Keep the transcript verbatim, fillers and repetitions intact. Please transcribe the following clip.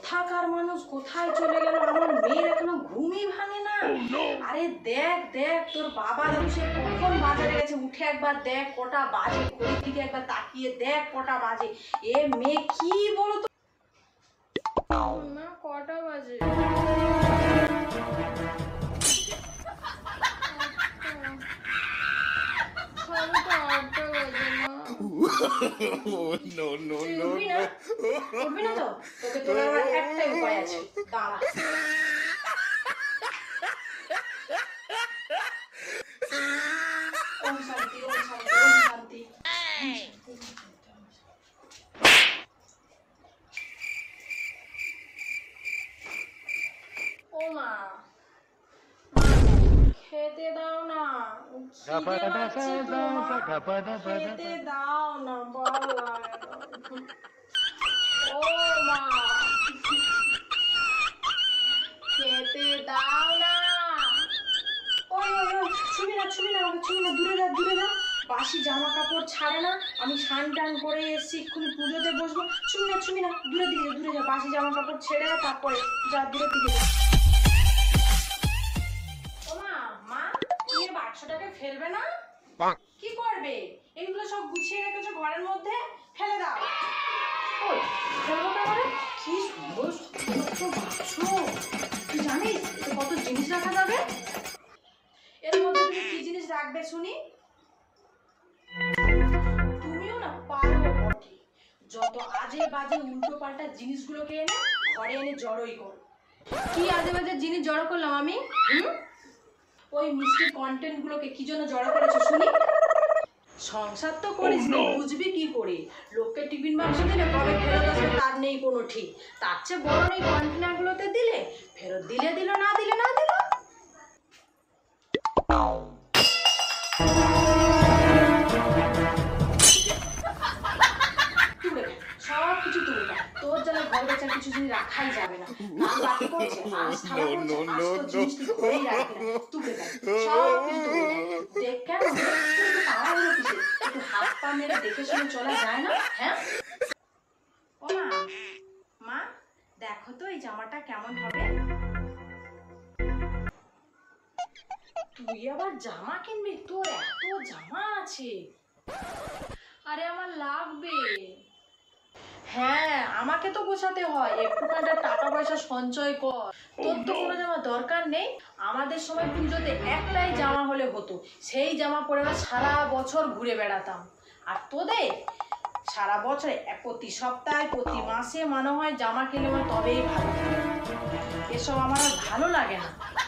কোথাকার মানুষ কোথায় চলে গেল? আমার মেয়ের এখনো ঘুমই ভাঙে না। আরে দেখ দেখ, তোর বাবা দাদু সে কখন বাজারে গেছে, উঠে একবার দেখ কটা বাজে, ঘড়ির দিকে একবার তাকিয়ে দেখ কটা বাজে। এ মেয়ে কি বলো তো না, কটা বাজে? no, no, no, no. উঠবি না তো? তোকে তোর আবার একটাই উপায় আছে, দাঁড়া। ওম শান্তি, ওম শান্তি, ওম শান্তি। ও মা, খেতে দাও না, খিদে পাচ্ছে তো মা, খেতে দাও না, ভালো লাগে না। ও মা, খেতে দাও না। ওই ওই ওই, ছুবি না ছুবি না আমাকে, ছুবি না, দূরে যা দূরে যা। বাসি জামা কাপড় ছাড়ে না, আমি স্নান টান করে এসেছি, এক্ষুনি পুজোতে বসবো। ছুবি না ছুবি না, দূরে দিকে দূরে যা, বাসি জামা কাপড় ছেড়ে তারপরে যা, দূরের দিকে যা। ও মা, মা তুমি বাক্সটাকে ফেলবে না? কি করবে? এগুলো সব গুছিয়ে রেখেছো ঘরের মধ্যে, ফেলে দাও। ওই ফেলবো না মানে? কি সুন্দর সুন্দর বাক্স, তুই জানিস এতে কত জিনিস রাখা যাবে? এর মধ্যে তুমি কি জিনিস রাখবে শুনি? তুমিও না পারো বটে, যত আজে বাজে উল্টো পাল্টা জিনিসগুলোকে এনে ঘরে এনে জড়োই করো। কি আজে বাজে জিনিস জড়ো করলাম আমি? হুম, ওই মিষ্টি কন্টেন্ট গুলোকে কি জন্য জড়ো করেছো শুনি? সংসার তো করিস না, বুঝবি কি করে? লোককে টিফিন বাক্স দিলে কবে ফেরত আসবে তার নেই কোনো ঠিক। তার চেয়ে বরং এই কন্টেনার গুলোতে দিলে ফেরত দিলে দিল, না দিলে না দিল। তুলে সব কিছু তুলে না, তোর যেন ঘরে বেচার কিছু জিনিস রাখাই যাবে না। কাল বাকি করছে, আজ থালা করছে, আজ তো জিনিস তুই ঘরেই রাখবি না, তুলে দেয় সব কিছু তুলে দেয়। দেখ কেন একটু তাড়াহুড়ো কিসে? একটু হাত পা মেরে দেখে শুনে চলা যায় না? হ্যাঁ ও মা, মা দেখো তো এই জামাটা কেমন হবে? তুই আবার জামা কিনবি? তোর এত জামা আছে। আরে আমার লাগবে। হ্যাঁ আমাকে তো গোছাতে হয়, একটুখানি টাকা পয়সা সঞ্চয় কর। তোর তো কোনো জামা দরকার নেই। আমাদের সময় পুজোতে একটাই জামা হলে হতো, সেই জামা পরে আমরা সারা বছর ঘুরে বেড়াতাম। আর তোদের সারা বছরে প্রতি সপ্তাহে প্রতি মাসে মনে হয় জামা কিনলে তবেই ভালো। এসব আমার আর ভালো লাগে না।